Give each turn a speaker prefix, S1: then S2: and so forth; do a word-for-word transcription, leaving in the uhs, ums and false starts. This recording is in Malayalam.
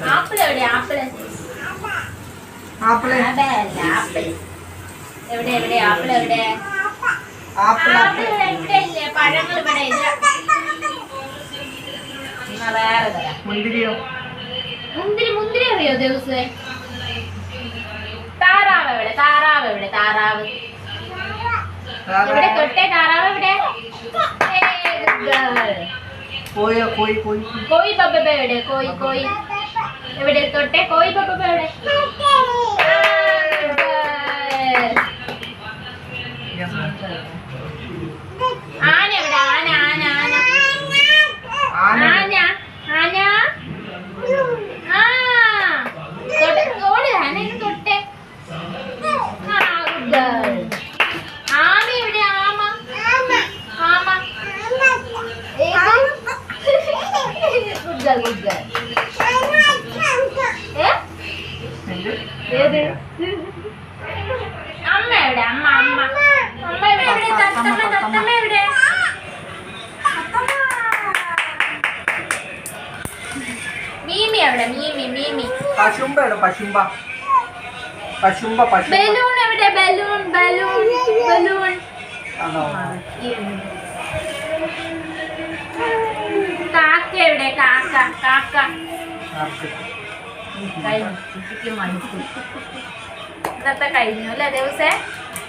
S1: ആപ്പിൾ എവിടെ ആപ്പിൾ
S2: ആപ്പിള്
S1: ആപ്പിൾ എവിടെ എവിടെ ആപ്പിൾ എവിടെ
S2: ആപ്പിൾ
S1: ആപ്പിൾ ഇവിടെ ഇല്ലേ പഴങ്ങൾ ഇവിടെ ഇല്ല വേറെ തരാം
S2: മുന്തിരിയോ
S1: മുന്തിരി മുന്തിരി അറിയോ ദിവസേ താറാവ് എവിടെ താറാവ് എവിടെ താറാവ് എവിടെ തൊട്ടേ താറാവ് എവിടെ
S2: കോയോ കോയി കോയി
S1: കോയി ബബ്ബ എവിടെ കോയി കോയി എവിടെ തൊട്ടേ കോയി ബബ്ബ എവിടെ ആന എവിടെ ആന ആന ആന ആന ആന ആ തൊട്ടെ ഓട് ആന തൊട്ടെ ആമ എവിടെ ആമ ആമ ഗുഡ് ഗേൾ ഗുഡ് ഗേൾ ഏത് അമ്മ എവിടെ അമ്മ അമ്മ അമ്മ എവിടെ തത്തമ്മ തത്തമ്മ എവിടെ മീമി എവിടെ മീമി മീമി
S2: പശുമ്പ എവിടെ പശുമ്പ പശുമ്പ പശുമ്പ
S1: ബലൂൺ എവിടെ ബലൂൺ ബലൂൺ ബലൂൺ കാക്ക എവിടെ കാക്ക കാക്ക ഇന്നത്തെ കഴിഞ്ഞു അല്ലേ ദിവസേ